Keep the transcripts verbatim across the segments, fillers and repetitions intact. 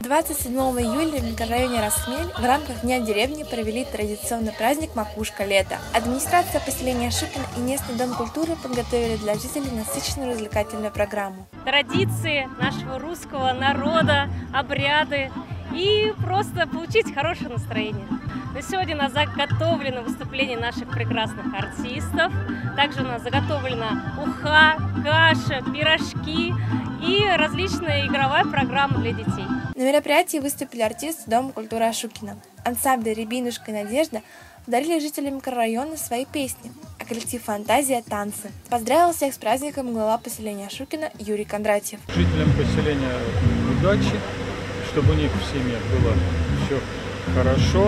двадцать седьмого июля в микрорайоне Расхмель в рамках Дня деревни провели традиционный праздник «Макушка лета». Администрация поселения Шукино и местный дом культуры подготовили для жителей насыщенную развлекательную программу. Традиции нашего русского народа, обряды и просто получить хорошее настроение. На сегодня у нас заготовлено выступление наших прекрасных артистов. Также у нас заготовлена уха, каша, пирожки и различная игровая программа для детей. На мероприятии выступили артисты Дома культуры Ашукино. Ансамбли «Рябинушка» и «Надежда» подарили жителям микрорайона свои песни, а коллектив «Фантазия» – танцы. Поздравил всех с праздником глава поселения Ашукино Юрий Кондратьев. Жителям поселения удачи, чтобы у них в семье было все хорошо.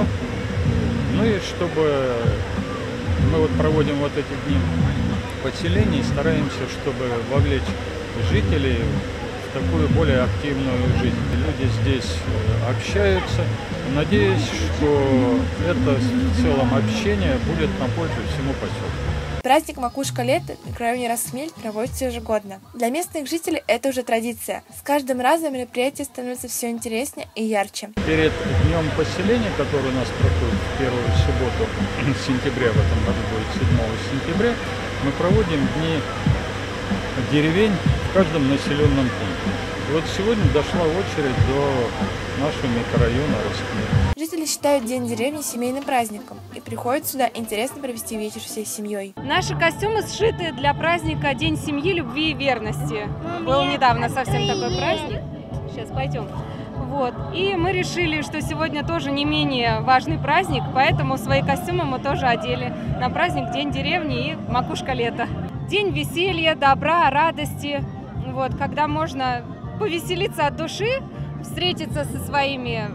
Ну и чтобы мы вот проводим вот эти дни поселений, стараемся, чтобы вовлечь жителей в такую более активную жизнь. Люди здесь общаются. Надеюсь, что это в целом общение будет на пользу всему поселку. Праздник «Макушка лета» в микрорайоне Расхмель проводится ежегодно. Для местных жителей это уже традиция. С каждым разом мероприятие становится все интереснее и ярче. Перед днем поселения, который у нас проходит в первую субботу сентября, в этом году будет седьмого сентября, мы проводим дни деревень в каждом населенном пункте. И вот сегодня дошла очередь до нашего микрорайона Расхмель. Жители считают День деревни семейным праздником и приходят сюда интересно провести вечер всей семьей. Наши костюмы сшиты для праздника День семьи, любви и верности. Был недавно совсем такой праздник. Сейчас пойдем. Вот. И мы решили, что сегодня тоже не менее важный праздник, поэтому свои костюмы мы тоже одели на праздник День деревни и «Макушка лета». День веселья, добра, радости, вот, когда можно повеселиться от души, встретиться со своими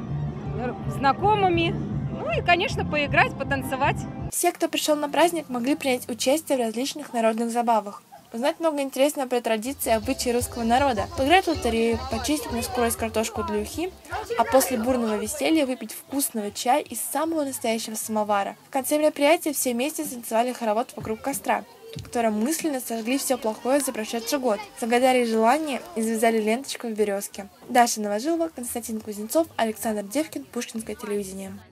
знакомыми, ну и, конечно, поиграть, потанцевать. Все, кто пришел на праздник, могли принять участие в различных народных забавах, узнать много интересного про традиции и обычаи русского народа, поиграть в лотерею, почистить на скорость картошку для ухи, а после бурного веселья выпить вкусного чая из самого настоящего самовара. В конце мероприятия все вместе танцевали хоровод вокруг костра, в котором мысленно сожгли все плохое за прошедший год, загадали желание и завязали ленточку в березке. Даша Новожилова, Константин Кузнецов, Александр Девкин, Пушкинское телевидение.